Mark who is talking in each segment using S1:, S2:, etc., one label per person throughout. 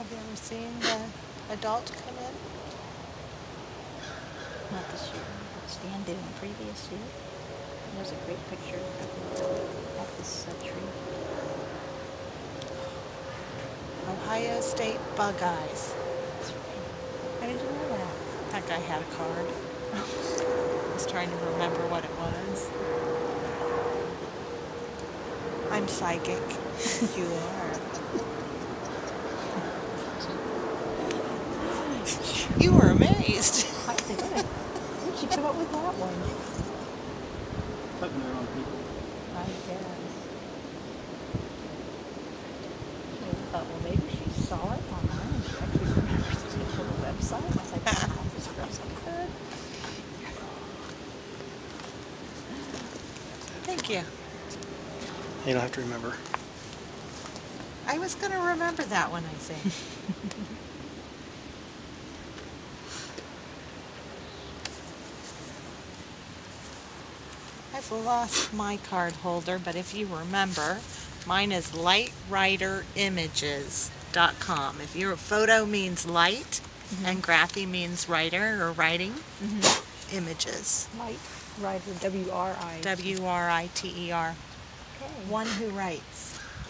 S1: Have you ever seen the adult come in?
S2: Not this year, but Stan did in previous year. There's a great picture of this tree.
S1: Ohio State Bug-Eyes.
S2: How did you know that?
S1: That guy had a card. I was trying to remember what it was. I'm psychic.
S2: You are.
S1: You were amazed.
S2: I did. Where'd you come up with that one?
S3: Putting their own people.
S2: I guess. I thought, well, maybe she saw it online and she actually remembers to take to the website. I was like, wow, this girl's so good.
S1: Thank you.
S3: You don't have to remember.
S1: I was going to remember that one, I think. I've lost my card holder, but if you remember, mine is lightriterimages.com. If your photo means light and graphy means writer or writing, images.
S2: Light Writer, W-R-I.
S1: W-R-I-T-E-R.
S2: Okay.
S1: One who writes.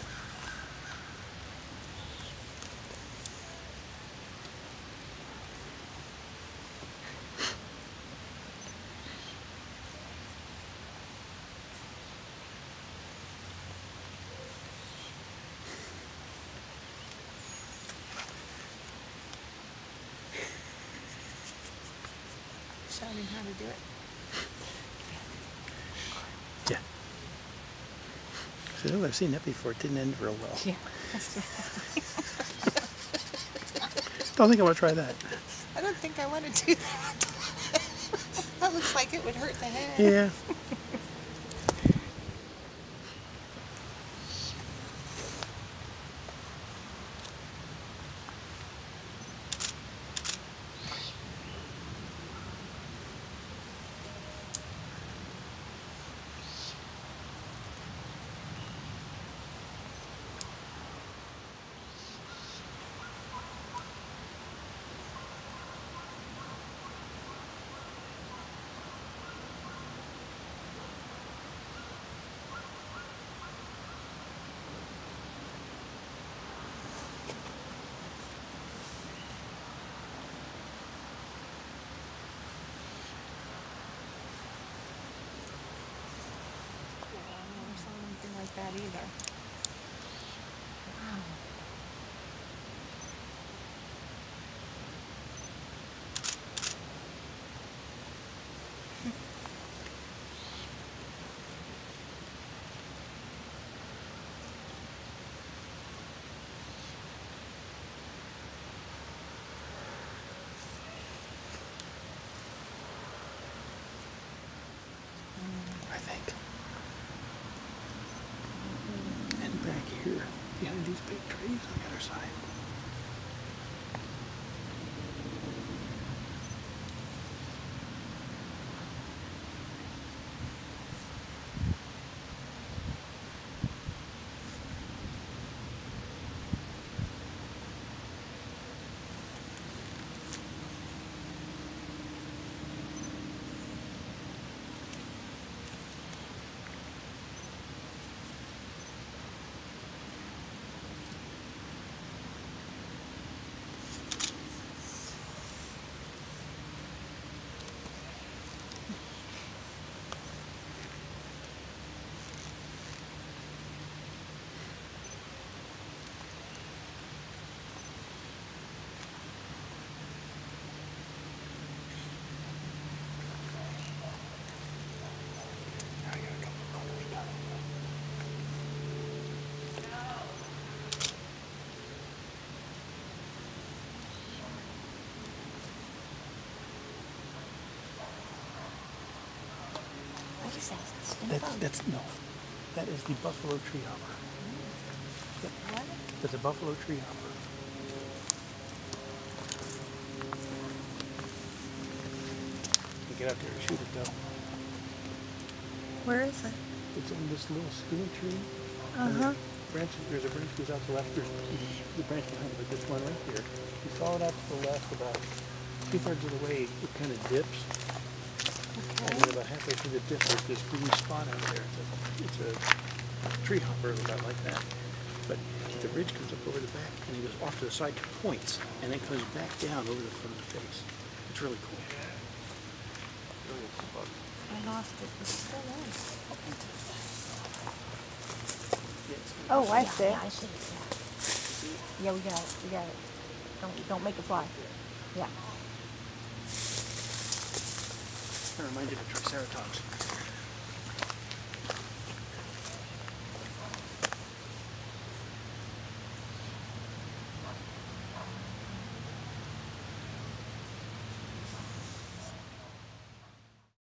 S1: Show me how to do it.
S3: Yeah. So, I've seen that before. It didn't end real well.
S2: Yeah.
S3: Don't think I want to try that.
S1: I don't think I want to do that. That looks like it would hurt the head.
S3: Yeah.
S1: I never saw anything like that either. Wow.
S3: I think. And back here, behind these big trees on the other side. Now I got a couple of colors done.
S2: What is that?
S3: That's no. That is the buffalo tree hopper. Yep.
S1: What?
S3: That's a buffalo tree hopper. You get out there and shoot it though.
S1: Where is it?
S3: It's on this little skinny tree.
S1: Uh-huh.
S3: branch, there's a branch goes out to the left, there's the branch behind it, but this one right here, you follow it out to the left about 2/3 of the way, it kind of dips. And then about halfway through the dip, there's this green spot out there. It's a tree hopper about like that. But the ridge comes up over the back and it goes off to the side to points and then comes back down over the front of the face. It's really cool. Really fun.
S2: I lost it. It's still on.
S3: Yes.
S2: Oh, I see.
S4: Yeah, I see it.
S2: Yeah, we got it. We got it. Don't make it fly. Yeah.
S3: That reminds you of Triceratops.